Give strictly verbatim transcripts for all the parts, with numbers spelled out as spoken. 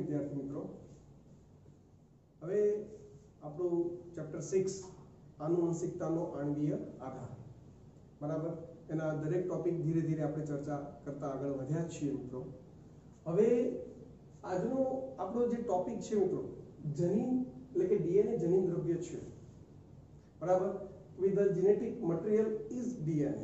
विद्यार्थी मित्रों, हवे આપણું ચેપ્ટર सिक्स આનુવંશિકતાનો આણ્વીય આધાર બરાબર એના દરેક ટોપિક ધીરે ધીરે આપણે ચર્ચા કરતા આગળ વધ્યા છીએ મિત્રો। હવે આજનો આપણો જે ટોપિક છે મિત્રો જનીન એટલે કે ડીએનએ જનીન દ્રવ્ય છે બરાબર। With the genetic material is DNA.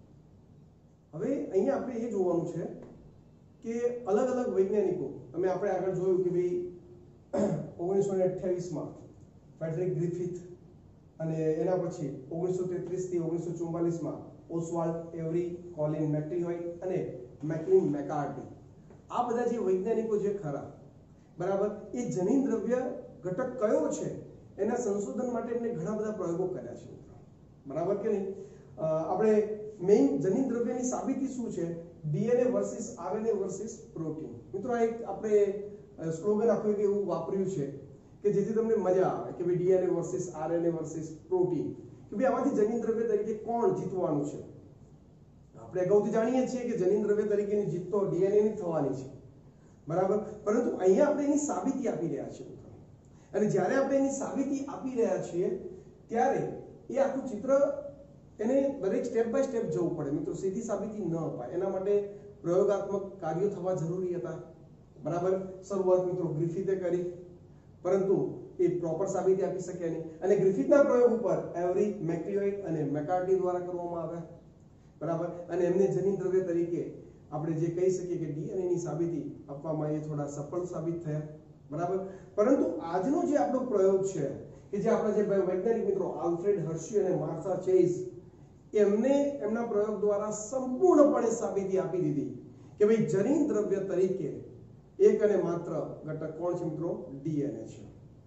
હવે અહીંયા આપણે એ જોવાનું છે કે અલગ અલગ વૈજ્ઞાનિકો અમે આપણે આગળ જોયું કે ભાઈ ઓગણીસો અઠ્યાવીસ માં ફેડરિક ગ્રિફિથ અને એના પછી ઓગણીસો તેત્રીસ થી ઓગણીસો ચુમ્માલીસ માં ઓસ્વાલ્ડ એવરી, કોલિન મેકલિહોય અને મેકલિન મેકાર્ટી આ બધા જે વૈજ્ઞાનિકો જે ખરા બરાબર એ જનીન દ્રવ્ય ઘટક કયો છે એના સંશોધન માટે એમને ઘણા બધા પ્રયોગો કર્યા છે બરાબર કે નહીં। આપણે મેઇન જનીન દ્રવ્યની સાબિતી શું છે? DNA versus RNA versus protein. મિત્રો આ એક આપણે સ્લોગન આપ્યું કે એવું વાપર્યું છે કે જેથી તમને મજા આવે કે ભાઈ DNA versus RNA versus protein કે ભાઈ આમાંથી જનીન દ્રવ્ય તરીકે કોણ જીતવાનું છે। આપણે અગાઉથી જાણીએ છીએ કે જનીન દ્રવ્ય તરીકેની જીત તો ડીએનએ ની થવાની છે બરાબર, પરંતુ અહીંયા આપણે એની સાબિતી આપી રહ્યા છીએ મિત્રો। અને જ્યારે આપણે એની સાબિતી આપી રહ્યા છીએ ત્યારે એ આખું ચિત્ર એને દરેક સ્ટેપ બાય સ્ટેપ જવું પડે મિત્રો। સીધી સાબિતી ન અપાય, એના માટે પ્રયોગાત્મક કાર્યો થવા જરૂરી હતા બરાબર। શરૂઆત મિત્રો ગ્રિફિથે કરી પરંતુ એ પ્રોપર સાબિતી આપી શક્યા નહીં અને ગ્રિફિથના પ્રયોગ ઉપર એવરી, મેકલિહોય અને મેકાર્ટી દ્વારા કરવામાં આવ્યા બરાબર। અને એમને જનીન દ્રવ્ય તરીકે આપણે જે કહી શકીએ કે ડીએનએ ની સાબિતી આપવામાં એ થોડા સફળ સાબિત થયા બરાબર। પરંતુ આજનો જે આપણો પ્રયોગ છે કે જે આપણા જે વૈજ્ઞાનિક મિત્રો આલ્ફ્રેડ હર્શી અને માર્થા ચેઝ એમને એમના પ્રયોગ દ્વારા સંપૂર્ણપણે સાબિતી આપી દીધી કે ભાઈ જનીન દ્રવ્ય તરીકે એક અને માત્ર ઘટક કોણ છે મિત્રો? ડીએનએ છે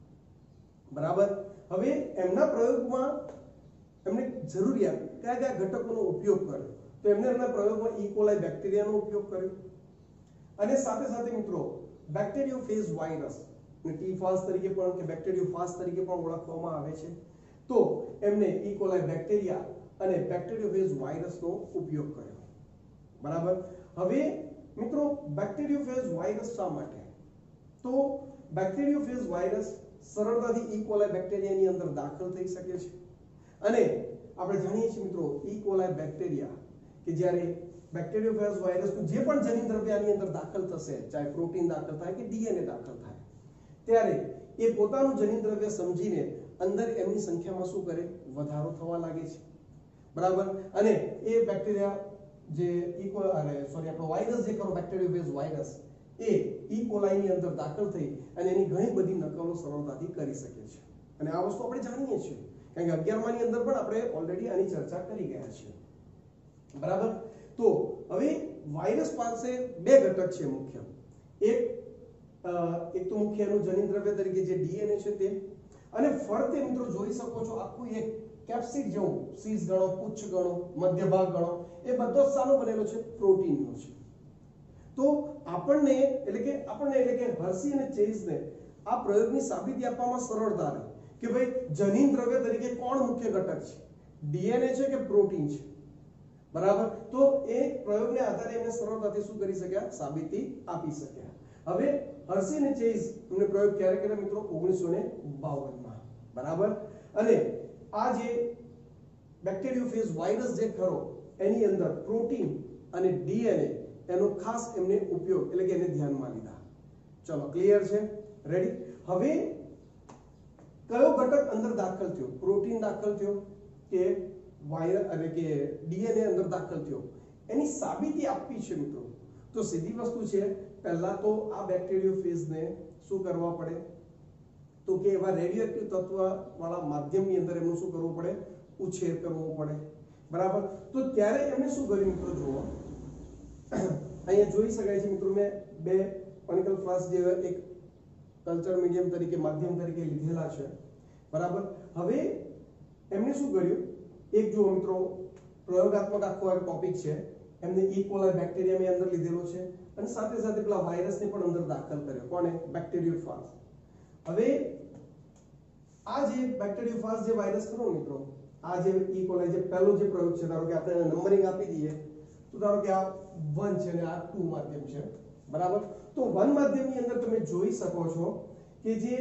બરાબર। હવે એમના પ્રયોગમાં એમને જરૂરિયાત કયા કયા ઘટકોનો ઉપયોગ કર્યો તો એમને એમના પ્રયોગમાં ઈ કોલાઈ બેક્ટેરિયાનો ઉપયોગ કર્યો અને સાથે સાથે મિત્રો બેક્ટેરિયોફેજ વાયરસ ને ટીફાસ તરીકે પણ કે બેક્ટેરિયોફાસ તરીકે પણ ઓળખવામાં આવે છે તો એમને ઈ કોલાઈ બેક્ટેરિયા અને બેક્ટેરિયોફેજ વાયરસનો ઉપયોગ કર્યો બરાબર। હવે મિત્રો બેક્ટેરિયોફેજ વાયરસ શા માટે? તો બેક્ટેરિયોફેજ વાયરસ સરળતાથી ઈ કોલાઈ બેક્ટેરિયાની અંદર દાખલ થઈ શકે છે અને આપણે જાણીએ છીએ મિત્રો ઈ કોલાઈ બેક્ટેરિયા કે જ્યારે બેક્ટેરિયોફેજ વાયરસનું જે પણ જનીન દ્રવ્ય આની અંદર દાખલ થશે, ચાહે પ્રોટીન દાખલ થાય કે ડીએનએ દાખલ થાય, ત્યારે એ પોતાનું જનીન દ્રવ્ય સમજીને અંદર એમની સંખ્યામાં શું કરે? વધારો થવા લાગે છે બરાબર। અને એ બેક્ટેરિયા જે ઈ કોલાઈ સોરી આપણો વાયરસ જે કરો બેક્ટેરિયોફેજ વાયરસ એ ઈ કોલાઈની અંદર દાખલ થઈ અને એની ઘણી બધી નકલો સરળતાથી કરી શકે છે અને આ વસ્તુ આપણે જાણીએ છીએ કારણ કે અગિયાર માની અંદર પણ આપણે ઓલરેડી આની ચર્ચા કરી ગયા છીએ બરાબર। તો હવે વાયરસ પાસે બે ઘટક છે મુખ્ય, એક એક તો મુખ્ય એનું જનીન દ્રવ્ય તરીકે જે ડીએનએ છે તે, અને ફરતે મિત્રો જોઈ શકો છો આખું એક કેપ્સિડ જેવું શીર્ષ ગણો, પુચ્છ ગણો, મધ્ય ભાગ ગણો, એ બધો સાનો બનેલો છે? પ્રોટીનનો છે। તો આપણને એટલે કે આપણને એટલે કે હર્શી અને ચેઝને આ પ્રયોગની સાબિતી આપવામાં સરળતા રહે કે ભાઈ જનીન દ્રવ્ય તરીકે કોણ મુખ્ય ઘટક છે? ડીએનએ છે કે પ્રોટીન છે બરાબર। તો એ પ્રયોગને આધારે એમને સરળતાથી શું કરી શક્યા? સાબિતી આપી શક્યા। હવે હર્શી અને ચેઝ એમને પ્રયોગ ક્યારે કર્યા મિત્રો? ઓગણીસો બાવન માં બરાબર। અને આ જે બેક્ટેરિયોફેજ વાયરસ જે ખરો એની અંદર પ્રોટીન અને ડીએનએ એનો ખાસ એમને ઉપયોગ એટલે કે એને ધ્યાનમાં લીધા। ચલો ક્લિયર છે? રેડી? હવે કયો ઘટક અંદર દાખલ થયો? પ્રોટીન દાખલ થયો કે વાયરસ એટલે કે ડીએનએ અંદર દાખલ થયો? એની સાબિતી આપવી છે મિત્રો તો સીધી વસ્તુ છે, પહેલા તો આ બેક્ટેરિયોફેજને શું કરવા પડે? તો કે એવા રેડિયોએક્ટિવ તત્વ વાળા માધ્યમની અંદર એમનું શું કરવું પડે? ઉછેર કરવો પડે બરાબર। તો ત્યારે એમને શું કર્યું મિત્રો? જુઓ અહીંયા જોઈ શકાય છે મિત્રો મેં બે કોનિકલ ફ્લાસ્ક જેવા એક કલ્ચર મીડિયમ તરીકે માધ્યમ તરીકે લીધેલા છે બરાબર। હવે એમને શું કર્યું? એક જો મિત્રો પ્રયોગાત્મક આખો એક ટોપિક છે, એમને ઈ કોલાઈ બેક્ટેરિયા મેં અંદર લીધેલો છે અને સાથે સાથે પેલા વાયરસને પણ અંદર દાખલ કર્યો। કોને? બેક્ટેરિયોફાજ। હવે આ જે બેક્ટેરિયોફાજ જે વાયરસ ખરો મિત્રો, આ જે ઈ કોલાઈ જે પહેલો જે પ્રયોગ છે, ધારો કે આપણે નંબરિંગ આપી દઈએ તો ધારો કે આ वन છે અને આ टू માધ્યમ છે બરાબર. તો વન માધ્યમની અંદર તમે જોઈ શકો છો કે જે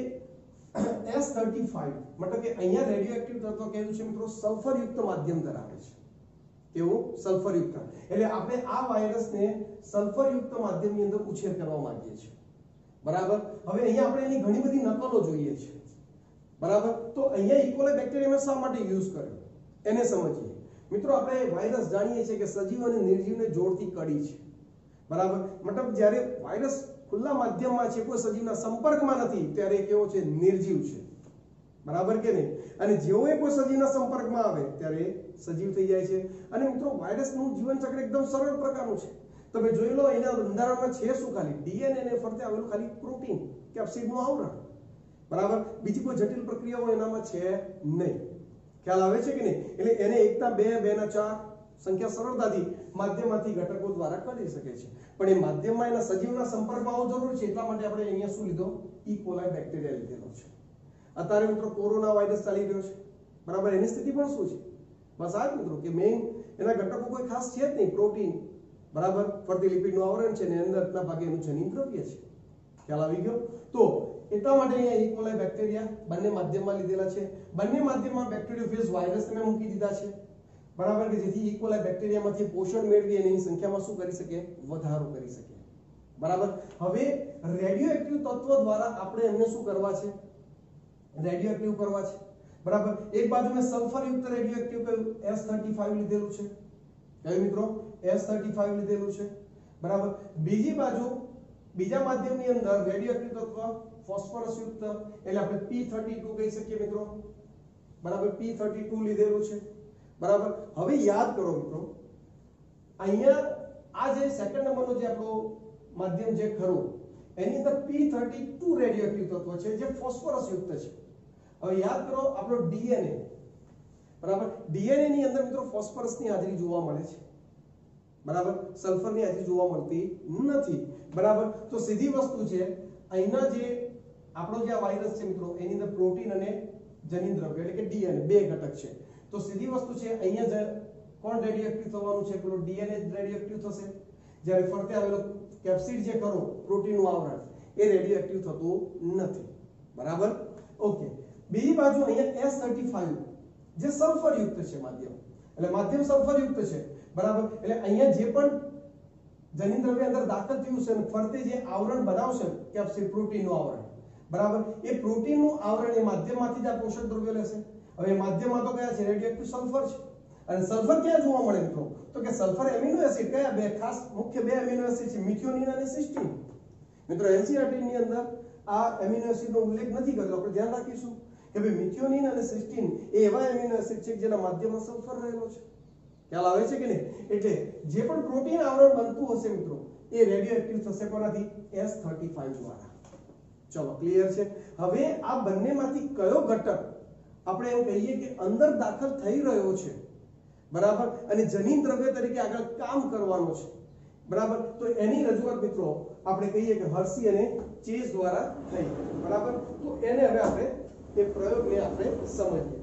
એસ થર્ટી ફાઈવ મતલબ કે અહીંયા રેડિયોએક્ટિવ તત્વ કેવું છે મિત્રો, સલ્ફરયુક્ત માધ્યમ ધરાવે છે. કેવું? સલ્ફરયુક્ત. એટલે આપણે આ વાયરસને સલ્ફરયુક્ત માધ્યમની અંદર ઉછેર કરવા માંગીએ છીએ. બરાબર. હવે અહીંયા આપણે એની ઘણી બધી નકલો જોઈએ છે. બરાબર. તો અહીંયા ઇકોલાઈ બેક્ટેરિયામાં શા માટે યુઝ કર્યો એને સમજીએ. મિત્રો આપણે વાયરસ જાણીએ છીએ કે સજીવ અને નિર્જીવને જોડતી કડી છે. બરાબર. મતલબ જ્યારે વાયરસ ખુલ્લા માધ્યમમાં છે, કોઈ સજીવના સંપર્કમાં નથી, ત્યારે કેવો છે? નિર્જીવ છે. બરાબર કે નહીં? અને જેવો એ કોઈ સજીવના સંપર્કમાં આવે ત્યારે સજીવ થઈ જાય છે. અને મિત્રો વાયરસનું જીવનચક્ર એકદમ સરળ પ્રકારનું છે. તમે જોઈ લો એના બંધારણમાં છે શું? ખાલી ડીએનએ ને ફરતે આવેલું ખાલી પ્રોટીન, કેપ્સિડનું આવરણ. બરાબર. બીજી કોઈ જટિલ પ્રક્રિયાઓ એનામાં છે નહીં. ખ્યાલ આવે છે કે નહીં? એટલે એને એકતા બે, બે ના ચાર સંખ્યા સરળતાથી માધ્યમમાંથી ઘટકો દ્વારા કરી શકે છે. પણ એ માધ્યમમાં એના સજીવના સંપર્કમાં આવવું જરૂરી છે. એટલા માટે આપણે અહીંયા શું લીધો? ઈ કોલાઈ બેક્ટેરિયા લીધેલો છે. અત્યારે મિત્રો કોરોના વાયરસ ચાલી રહ્યો છે. બરાબર. એની સ્થિતિ પણ શું છે? બસ આ જ મિત્રો કે મેઇન એના ઘટકો કોઈ ખાસ છે જ નહીં. પ્રોટીન, બરાબર, ફરતી લિપિડનું આવરણ છે ને અંદરના ભાગે એનું જનીન દ્રવ્ય છે. ખ્યાલ આવી ગયો? તો એટલા માટે અહીંયા ઈ કોલાઈ બેક્ટેરિયા બંને માધ્યમમાં લીધેલા છે. બંને માધ્યમમાં બેક્ટેરિયોફેજ વાયરસ તમે મૂકી દીધા છે. બરાબર. કે જેથી ઈ કોલાઈ બેક્ટેરિયામાંથી પોષણ મેળવી અને એની સંખ્યામાં શું કરી શકે? વધારો કરી શકે. બરાબર. હવે રેડિયોએક્ટિવ તત્વ દ્વારા આપણે એમને શું કરવા છે? રેડિયોએક્ટિવ કરવા છે. બરાબર. એક બાજુ મેં સલ્ફરયુક્ત રેડિયોએક્ટિવ કયું? એસ થર્ટી ફાઈવ લીધેલું છે. કયું મિત્રો? એસ થર્ટી ફાઈવ લીધેલું છે. બરાબર. બીજી બાજુ બીજા માધ્યમની અંદર રેડિયોએક્ટિવ તત્વ ફોસ્ફરસ યુક્ત, એટલે આપણે પી થર્ટી ટુ કહી શકીએ મિત્રો. બરાબર. પી થર્ટી ટુ લીધેલું છે. બરાબર. હવે યાદ કરો મિત્રો, અહીંયા આ જે સેકન્ડ નંબરનો જે આપણો માધ્યમ જે ખરો એની અંદર પી થર્ટી ટુ રેડિયોએક્ટિવ તત્વ છે જે ફોસ્ફરસ યુક્ત છે. હવે યાદ કરો આપણો ડીએનએ. બરાબર. ડીએનએ ની અંદર મિત્રો ફોસ્ફરસની હાજરી જોવા મળે છે. બરાબર. સલ્ફરની હાજરી જોવા મળતી નથી. બરાબર. તો સીધી વસ્તુ છે, અહીંના જે આપણો જે વાયરસ છે મિત્રો એની અંદર પ્રોટીન અને જનીન દ્રવ્ય એટલે કે ડીએનએ બે ઘટક છે. તો સીધી વસ્તુ છે, અહીંયા કોણ રેડિયોએક્ટિવ થવાનું છે? પેલો ડીએનએ રેડિયોએક્ટિવ થશે. જ્યારે ફરતે આવેલો કેપ્સિડ જે ખરો પ્રોટીનનું આવરણ એ રેડિયોએક્ટિવ થતું નથી. બરાબર. ઓકે. બીજી બાજુ અહીંયા એસ થર્ટી ફાઈવ જે સલ્ફરયુક્ત છે માધ્યમ, એટલે માધ્યમ સલ્ફરયુક્ત છે. બરાબર. એટલે અહીંયા જે પણ જનીન દ્રવ્ય અંદર દાખલ થયું છે ફરતે જે આવરણ બનાવશે કેપ્સિડ પ્રોટીનનું આવરણ, બરાબર, એ પ્રોટીનનું આવરણ એ માધ્યમમાંથી જ આ પોષક દ્રવ્યો લેશે. હવે માધ્યમમાં તો કયા છે? રેડિયોએક્ટિવ સલ્ફર છે. અને સલ્ફર ક્યાં જોવા મળે મિત્રો? તો કે સલ્ફર એમિનો એસિડ કયા? બે ખાસ મુખ્ય બે એમિનો એસિડ છે, મિથિયોનિન અને સિસ્ટીન. મિત્રો એનસીઈઆરટી ની અંદર આ એમિનો એસિડનો ઉલ્લેખ નથી કર્યો. આપણે ધ્યાન રાખીશું કે ભાઈ મિથિયોનિન અને સિસ્ટીન એ એવા એમિનો એસિડ છે જેના માધ્યમમાં સલ્ફર રહેલો છે. ખ્યાલ આવે છે કે નહીં? એટલે જે પણ પ્રોટીન આવરણ બનતું હશે મિત્રો એ રેડિયોએક્ટિવ થશે કોનાથી? એસ થર્ટી ફાઈવ દ્વારા. ચલો ક્લિયર છે. હવે આ બંનેમાંથી કયો ઘટક આપણે એમ કહીએ કે અંદર દાખલ થઈ રહ્યો છે, બરાબર, અને જનીન દ્રવ્ય તરીકે આગળ કામ કરવાનો છે, બરાબર, તો એની રજૂઆત મિત્રો આપણે કહીએ કે હર્સી અને ચેઝ દ્વારા થઈ. બરાબર. તો એને હવે આપણે એ પ્રયોગને આપણે સમજીએ.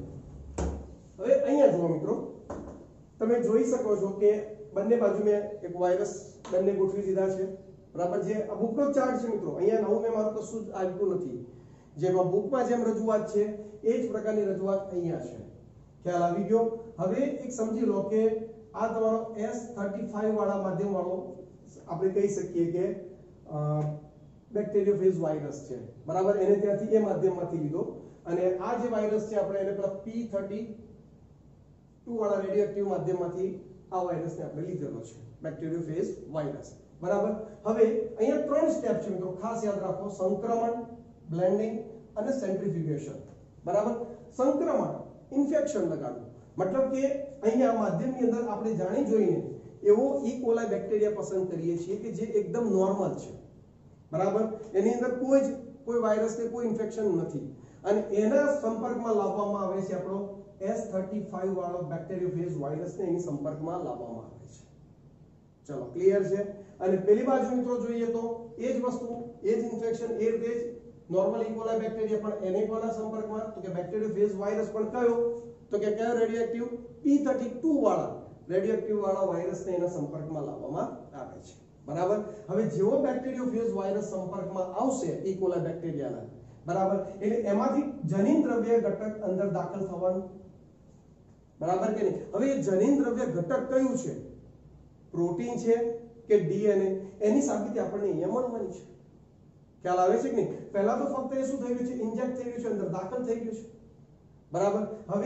હવે અહીંયા જુઓ મિત્રો, તમે જોઈ શકો છો કે બંને બાજુ મેં એક વાયરસ બંને ગોઠવી દીધા છે. બરાબર. જે આ બુકનો ચાર્ટ છે મિત્રો, અહીંયા નવું મેં મારું કશું જ આવ્યું નથી. જેમાં બુકમાં જેમ રજૂઆત છે એ જ પ્રકારની રજૂઆત અહીંયા છે. ખ્યાલ આવી ગયો? હવે એક સમજી લો કે આ તમારો એસ થર્ટી ફાઈવ વાળા માધ્યમ વાળો આપણે કહી શકીએ કે બેક્ટેરિયોફેજ વાયરસ છે. બરાબર. એને ત્યાંથી એ માધ્યમમાંથી લીધો. અને આ જે વાયરસ છે આપણે એને પેલા પી થર્ટી ટુ વાળા રેડિયોએક્ટિવ માધ્યમમાંથી આ વાયરસને આપણે લીધેલો છે, બેક્ટેરિયોફેજ વાયરસ. બરાબર. હવે અહીંયા ત્રણ સ્ટેપ છે મિત્રો, ખાસ યાદ રાખો: સંક્રમણ, બ્લેન્ડિંગ અને સેન્ટ્રીફ્યુગેશન. બરાબર. સંક્રમણ ઇન્ફેક્શન લગાડવું, મતલબ કે અહીંયા માધ્યમની અંદર આપણે જાણી જોઈને એવો ઈ કોલાઈ બેક્ટેરિયા પસંદ કરીએ છીએ કે જે એકદમ નોર્મલ છે. બરાબર. એની અંદર કોઈ જ કોઈ વાયરસ કે કોઈ ઇન્ફેક્શન નથી. અને એના સંપર્કમાં લાવવામાં આવે છે આપણો એસ થર્ટી ફાઈવ વાળો બેક્ટેરિયોફેજ વાયરસને એની સંપર્કમાં લાવવામાં આવે છે. ચલો ક્લિયર છે. અને પેલી બાજુ મિત્રો જોઈએ તો એ જ વસ્તુ, એ જ ઇન્ફેક્શન, એ રીતે જ નોર્મલ ઈ કોલાઈ બેક્ટેરિયા પણ એને કોના સંપર્કમાં? તો કે બેક્ટેરિયોફેજ વાયરસ પણ કયો? તો કે કયો રેડિયોએક્ટિવ? પી થર્ટી ટુ વાળા રેડિયોએક્ટિવ વાળા વાયરસને એના સંપર્કમાં લાવવામાં આવે છે. બરાબર. હવે જેવો બેક્ટેરિયોફેજ વાયરસ સંપર્કમાં આવશે ઈ કોલાઈ બેક્ટેરિયાના, બરાબર, એટલે એમાંથી જનીન દ્રવ્ય ઘટક અંદર દાખલ થવાનું, બરાબર કે નહીં. હવે એ જનીન દ્રવ્ય ઘટક કયું છે, પ્રોટીન છે કે ડીએનએ, એની સાબિતી આપણને અહીંયા મળવાની છે. ખ્યાલ આવે છે કે નહીં. પહેલા તો ફક્ત એ શું થઈ ગયું છે, ઇન્જેક્ટ થઈ ગયું છે, અંદર દાખલ થઈ ગયું છે, બરાબર. હવે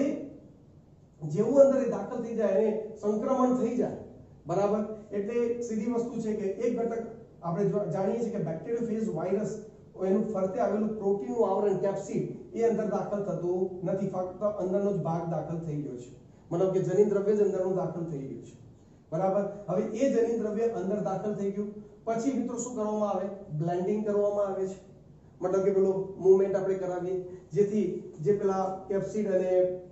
જેવું અંદર એ દાખલ થઈ જાય એને સંક્રમણ થઈ જાય, બરાબર, એટલે સીધી વસ્તુ છે કે એક ઘટક આપણે જાણીએ છીએ કે બેક્ટેરિયોફેજ વાયરસ એનું ફરતે આવેલું પ્રોટીનનું આવરણ કેપ્સિડ એ અંદર દાખલ થતું નથી, ફક્ત અંદરનો જ ભાગ દાખલ થઈ ગયો છે, મતલબ કે જનીન દ્રવ્ય જ અંદરનું દાખલ થઈ ગયું છે, બરાબર. હવે એ જનીન દ્રવ્ય અંદર દાખલ થઈ ગયું પછી મિત્રો શું કરવામાં આવે, બ્લેન્ડિંગ કરવામાં આવે છે, મતલબ કે પેલો મૂવમેન્ટ આપણે કરાવીએ જેથી જે પેલા કેપ્સિડ અને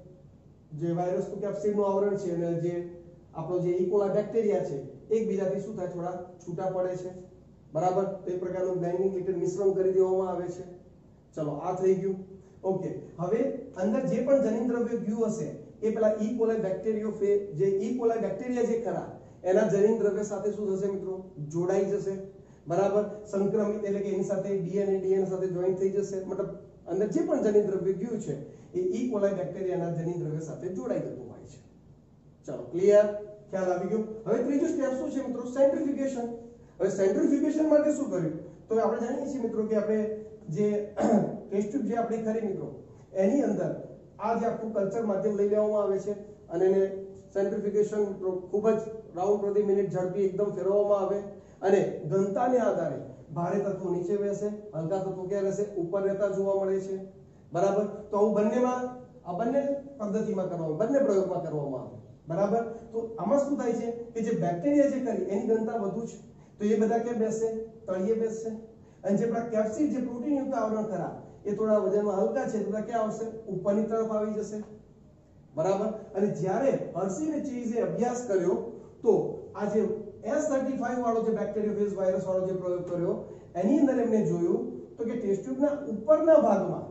જે વાયરસનું કેપ્સિડનું આવરણ છે અને જે આપણો જે ઈ કોલાઈ બેક્ટેરિયા છે એકબીજાથી શું થાય, થોડા છૂટા પડે છે, બરાબર. તો એ પ્રકારનું બ્લેન્ડિંગ લિક્વિડ મિશ્રણ કરી દેવામાં આવે છે. ચલો આ થઈ ગયું. ઓકે, હવે અંદર જે પણ જનીન દ્રવ્ય ગયું હશે એ પેલા ઈ કોલાઈ બેક્ટેરિયોફેજ જે ઈ કોલાઈ બેક્ટેરિયા જે ખરા એના જનીન દ્રવ્ય સાથે શું થશે મિત્રો, જોડાઈ જશે, બરાબર. સંક્રમિત એટલે કે એની સાથે ડીએનએ ડીએનએ સાથે જોઈન્ટ થઈ જશે, મતલબ અંદર જે પણ જનીન દ્રવ્ય ગયું છે એ ઈ કોલાઈ બેક્ટેરિયાના જનીન દ્રવ્ય સાથે જોડાઈ જતું હોય છે. ચલો ક્લિયર, ખ્યાલ આવી ગયો. હવે ત્રીજું સ્ટેપ શું છે મિત્રો, સેન્ટ્રીફ્યુગેશન. હવે સેન્ટ્રીફ્યુગેશન માટે શું કર્યું, તો આપણે જાણીએ છીએ મિત્રો કે આપણે જે ટેસ્ટ ટ્યુબ જે આપણી ખરી મિત્રો એની અંદર આ જે આખું કલ્ચર માધ્યમ લઈ લેવામાં આવે છે અને એને સેન્ટ્રીફ્યુગેશન મિત્રો ખૂબ જ રાઉન્ડ પ્રતિ મિનિટ ઝડપી એકદમ ફેરવવામાં આવે અને ઘનતાને આધારે ભારે તત્વો નીચે બેસે, હલકા તત્વો ક્યાં રહેશે, ઉપર રહેતા જોવા મળે છે, બરાબર. તો આવું બંનેમાં આ બંને પદ્ધતિમાં કરવામાં બંને પ્રયોગમાં કરવામાં આવે, બરાબર. તો આમાં શું થાય છે કે જે બેક્ટેરિયા જે કરી એની ઘનતા વધુ છે તો એ બધા ક્યાં બેસશે, તળિયે બેસશે, અને જે પેલા કેપ્સિડ જે પ્રોટીન યુક્ત આવરણ ખરા એ થોડા વજનમાં હલકા છે તો ક્યાં આવશે, ઉપરની તરફ આવી જશે, બરાબર. અને જ્યારે હર્શી અને ચેઝે અભ્યાસ કર્યો તો આ જે એસ થર્ટી ફાઈવ વાળો જે બેક્ટેરિયોફેજ વાયરસ વાળો જે પ્રયોગ કર્યો એની અંદર એમને જોયું તો કે ટેસ્ટ ટ્યુબના ઉપરના ભાગમાં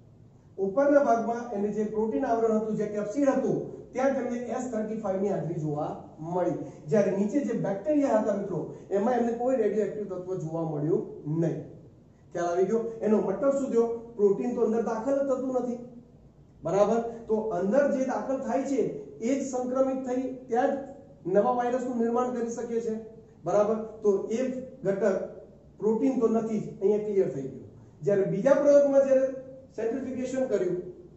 ઉપરના ભાગમાં એને જે પ્રોટીન આવરણ હતું જે કેપ્સિડ હતું ત્યાં તેમને એસ થર્ટી ફાઈવ ની હાજરી જોવા મળી, જ્યારે નીચે જે બેક્ટેરિયા હતા મિત્રો એમાં એમને કોઈ રેડિયોએક્ટિવ તત્વ જોવા મળ્યું નહીં. ખ્યાલ આવી ગયો. એનો મતલબ શું થયો, પ્રોટીન તો અંદર દાખલ જ થતું નથી, બરાબર. તો અંદર જે દાખલ થાય છે એ જ સંક્રમિત થઈ ત્યાં જ નવા વાયરસનું નિર્માણ કરી શકે છે, બરાબર. તો એ ઘટક પ્રોટીન તો નથી જ, અહીંયા ક્લિયર થઈ ગયું. જ્યારે બીજા પ્રયોગમાં જ્યારે સેન્ટ્રીફ્યુગેશન કર્યું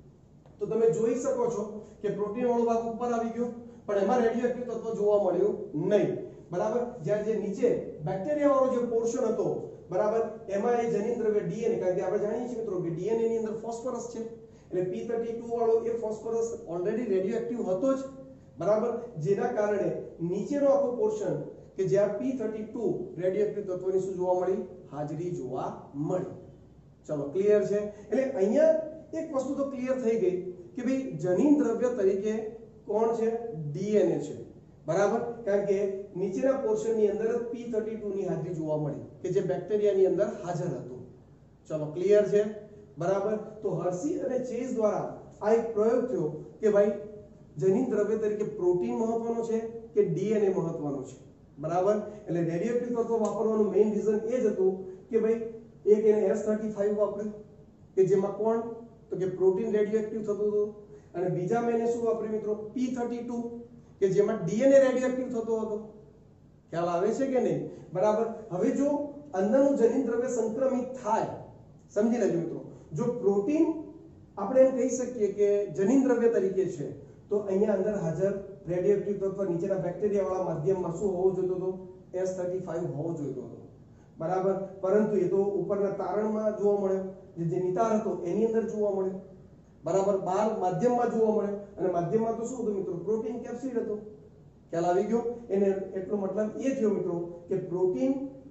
તો તમે જોઈ શકો છો કે પ્રોટીન વાળો ભાગ ઉપર આવી ગયો પણ એમાં રેડિયોએક્ટિવ તત્વ જોવા મળ્યું નહીં, બરાબર. જ્યારે જે નીચે બેક્ટેરિયા વાળો જે પોર્શન હતો, બરાબર, એમાં એ જનીન દ્રવ્ય ડીએનએ, કારણ કે આપણે જાણીએ છીએ મિત્રો કે ડીએનએ ની અંદર ફોસ્ફરસ છે એટલે પી થર્ટી ટુ વાળો એ ફોસ્ફરસ ઓલરેડી રેડિયોએક્ટિવ હતો જ, બરાબર. જેના કારણે નીચેનો આખો પોર્શન કે જ્યાં પી થર્ટી ટુ રેડિયોએક્ટિવ તત્વોની શું જોવા મળી, હાજરી જોવા મળી. ચલો ક્લિયર છે. એટલે અહીંયા એક વસ્તુ તો ક્લિયર થઈ ગઈ કે ભાઈ જનીન દ્રવ્ય તરીકે કોણ છે, ડીએનએ છે, બરાબર. કારણ કે નીચેના પોર્શનની અંદર જ પી થર્ટી ટુ ની હાજરી જોવા મળી કે જે બેક્ટેરિયાની અંદર હાજર હતું. ચલો ક્લિયર છે, બરાબર. તો હર્શી અને ચેઝ દ્વારા આ એક પ્રયોગ થયો કે ભાઈ જનીન દ્રવ્ય તરીકે પ્રોટીન મહત્વનો છે કે ડીએનએ મહત્વનો છે, બરાબર. એટલે રેડિયોએક્ટિવ તત્વ વાપરવાનું મેઇન રીઝન એ જ હતું કે ભાઈ એક એને એસ થર્ટી ફાઈવ વાપર્યું કે જેમાં કોણ, તો કે પ્રોટીન રેડિયોએક્ટિવ થતું હતું, અને બીજા મેં શું વાપર્યું મિત્રો, પી થર્ટી ટુ કે જેમાં ડીએનએ રેડિયોએક્ટિવ થતો હતો. ખ્યાલ આવે છે કે નહીં, બરાબર. હવે જો અંદરનું જનીન દ્રવ્ય સંક્રમિત થાય, સમજી લેજો મિત્રો, જો પ્રોટીન આપણે એમ કહી શકીએ કે જનીન દ્રવ્ય તરીકે છે તો અહીંયા અંદર હાજર રેડિયોએક્ટિવ તત્વ નીચેના બેક્ટેરિયા વાળા માધ્યમમાં શું હોવું જોઈતું હતું, એસ થર્ટી ફાઈવ હોવો જોઈતો હતો, બરાબર. પરંતુ એ તો ઉપરના તારણમાં જોવા મળ્યો, જે નિતાર હતો એની અંદર જોવા મળ્યો, બરાબર. બહાર માધ્યમમાં જોવા મળ્યો અને માધ્યમમાં તો શું હતું મિત્રો, પ્રોટીન કેપ્સિડ હતું. ખ્યાલ આવી ગયો. એને એટલો મતલબ એ થયો મિત્રો કે પ્રોટીન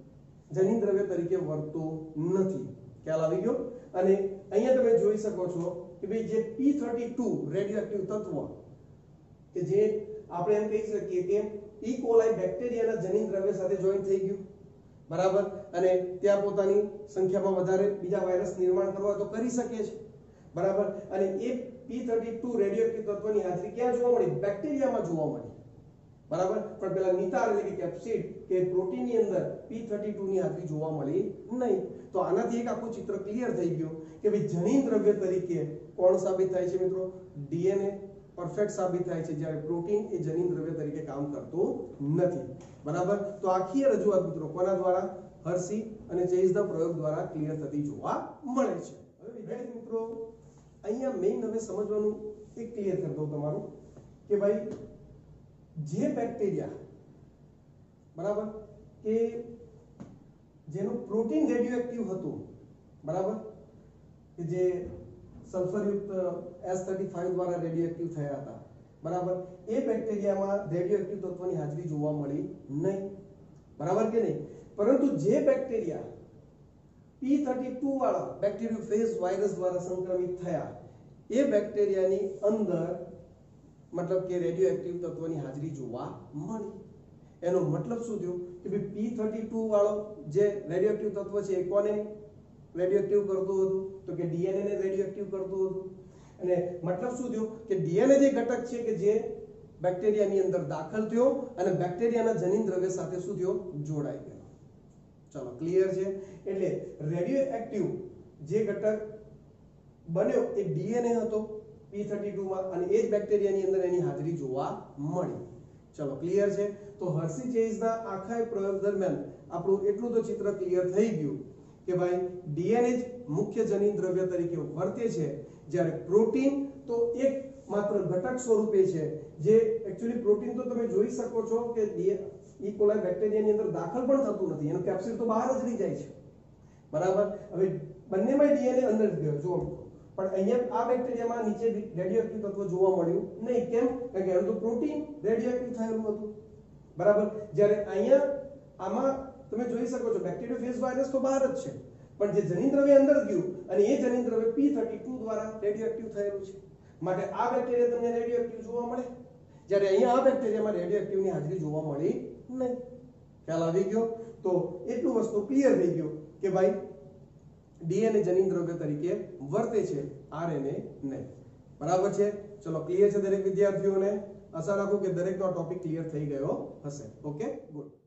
જનીન દ્રવ્ય તરીકે વર્તતું નથી. ખ્યાલ આવી ગયો. અને અહીંયા તમે જોઈ શકો છો કે ભાઈ જે પી થર્ટી ટુ રેડિયોએક્ટિવ તત્વ કે જે આપણે એમ કહી શકીએ કે ઈ કોલાઈ બેક્ટેરિયાના જનીન દ્રવ્ય સાથે જોઈન્ટ થઈ ગયું, બરાબર. અને ત્યાં પોતાની સંખ્યામાં વધારે બીજા વાયરસ નિર્માણ કરવા તો કરી શકે છે, બરાબર. અને એ પી થર્ટી ટુ રેડિયોએક્ટિવ તત્વની હાજરી ક્યાં જોવા મળી, બેક્ટેરિયામાં જોવા મળી, બરાબર. પણ પેલા નિતાર એટલે કે કેપ્સિડ કે પ્રોટીનની અંદર પી થર્ટી ટુ ની હાજરી જોવા મળી નહીં. તો આનાથી એક આખું ચિત્ર ક્લિયર થઈ ગયું કે ભાઈ જનીન દ્રવ્ય તરીકે કોણ સાબિત થાય છે મિત્રો? ડીએનએ પરફેક્ટ સાબિત થાય છે, જ્યારે પ્રોટીન એ જનીન દ્રવ્ય તરીકે કામ કરતું નથી. બરાબર. તો આખી રજૂઆત મિત્રો કોના દ્વારા? હર્ષી અને ચેઇસના પ્રયોગ દ્વારા ક્લિયર થતી જોવા મળે છે. હવે વિદ્યાર્થી મિત્રો અહીંયા મેઇન હવે સમજવાનું એક ક્લિયર કરી દઉં તમારું કે ભાઈ જે બેક્ટેરિયા બરાબર કે જેનું પ્રોટીન રેડિયોએક્ટિવ હતું, બરાબર, કે જે સલ્ફરયુક્ત એસ થર્ટી ફાઈવ દ્વારા રેડિયોએક્ટિવ થયા હતા, બરાબર, એ બેક્ટેરિયામાં રેડિયોએક્ટિવ તત્વની હાજરી જોવા મળી નહીં. બરાબર કે નહીં? પરંતુ જે બેક્ટેરિયા પી થર્ટી ટુ વાળા બેક્ટેરિયોફેજ વાયરસ દ્વારા સંક્રમિત થયા એ બેક્ટેરિયાની અંદર મતલબ કે રેડિયોએક્ટિવ તત્વની હાજરી જોવા મળી. એનો મતલબ શું થયો કે ભાઈ પી થર્ટી ટુ વાળો જે રેડિયોએક્ટિવ તત્વ છે એ કોને રેડિયોએક્ટિવ કરતું હતું? તો કે ડીએનએ ને રેડિયોએક્ટિવ કરતું હતું. અને મતલબ શું થયો કે ડીએનએ જે ઘટક છે કે જે બેક્ટેરિયાની અંદર દાખલ થયો અને બેક્ટેરિયાના જનીન દ્રવ્ય સાથે શું થયો? જોડાઈ ગયો. ચલો ક્લિયર છે. એટલે રેડિયોએક્ટિવ જે ઘટક બન્યો એ ડીએનએ હતો પી થર્ટી ટુ માં અને એ જ બેક્ટેરિયાની અંદર એની હાજરી જોવા મળી. ચલો ક્લિયર છે. તો હર્ષી ચેઇસના આખા પ્રયોગ દરમિયાન આપણું એટલું તો ચિત્ર ક્લિયર થઈ ગયું કે ભાઈ ડીએનએ જ મુખ્ય જનીન દ્રવ્ય તરીકે વર્તે છે, જ્યારે પ્રોટીન તો એક માત્ર ઘટક સ્વરૂપે છે જે એક્ચ્યુઅલી પ્રોટીન તો તમે જોઈ શકો છો કે ઈ કોલાઈ બેક્ટેરિયાની અંદર દાખલ પણ થતું નથી, એનો કેપ્સ્યુલ તો બહાર જ રહી જાય છે. બરાબર. હવે બંનેમાં ડીએનએ અંદર જ ગયો જો, પણ અહીંયા આ બેક્ટેરિયામાં નીચે રેડિયોએક્ટિવ તત્વ જોવા મળ્યું નહીં. કેમ? કારણ કે એનું તો પ્રોટીન રેડિયોએક્ટિવ થયેલું હતું. બરાબર. જ્યારે અહીંયા આમાં તમે જોઈ શકો છો બેક્ટેરિયોફેજ વાયરસ તો બહાર જ છે, પણ જે જનીન દ્રવ્ય અંદર ગયું અને એ જનીન દ્રવ્ય પી થર્ટી ટુ દ્વારા રેડિયોએક્ટિવ થયેલું છે, માટે આ બેક્ટેરિયા તમને રેડિયોએક્ટિવ જોવા મળે, જ્યારે અહીંયા આ બેક્ટેરિયામાં રેડિયોએક્ટિવની હાજરી જોવા મળી નહીં. ખ્યાલ આવી ગયો? તો એટલું વસ્તુ ક્લિયર થઈ ગયું કે ભાઈ ડીએનએ જનીન દ્રવ્ય તરીકે વર્તે છે, આરએનએ નહીં. બરાબર છે. ચલો ક્લિયર છે દરેક વિદ્યાર્થીઓને? આશા રાખું કે દરેકનો ટોપિક ક્લિયર થઈ ગયો હશે. Okay, good.